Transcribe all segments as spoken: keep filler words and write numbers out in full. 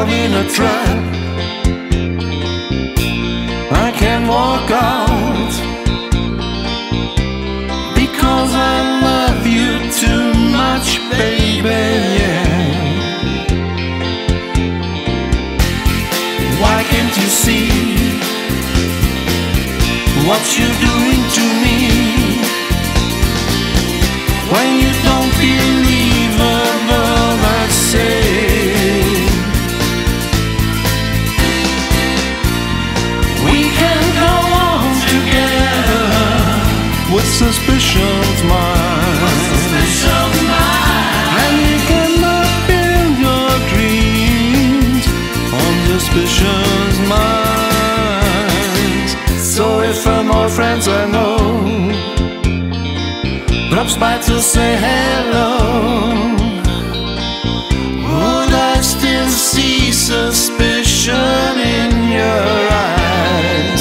caught in a trap. I can't walk out because I love you too much, baby, yeah. Why can't you see what you're doing to me? When you don't believe a word I say, we can go on together with suspicions mind, and you cannot build your dreams on suspicions mind. So if I'm all friends I know drops by to say hello, would I still see suspicion in your eyes?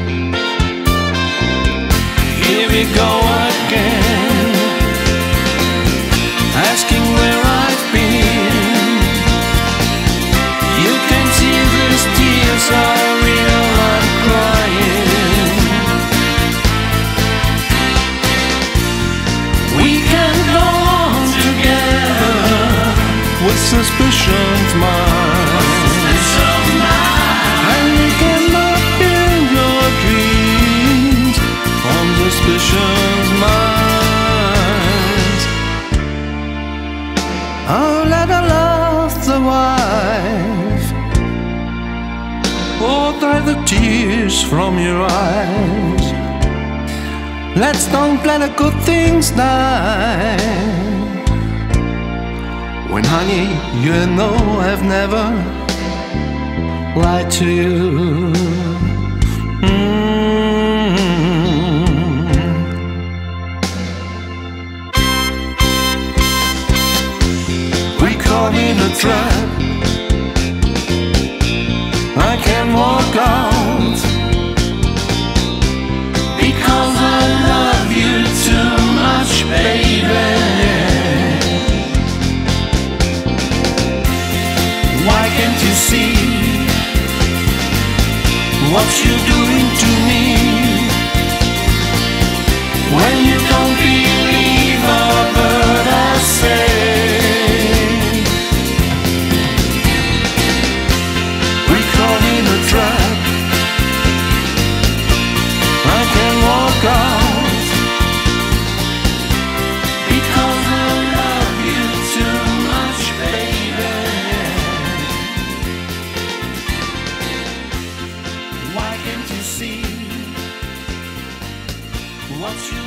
Here we go again, asking where I've been. You can see these tears are real, I'm crying. We can go on together with suspicions mind, and you cannot build your dreams on suspicions mind. Oh, let her love the wife, oh, dry the tears from your eyes. Let's don't let the good things die. When honey, you know I've never lied to you. Mm-hmm. We caught in a trap. I can't walk out because I love you too much, baby. Why can't you see what you're doing to me? When you don't believe a word I say, we're caught in a trap. I can't walk out because I love you too much, baby. Why can't you see what you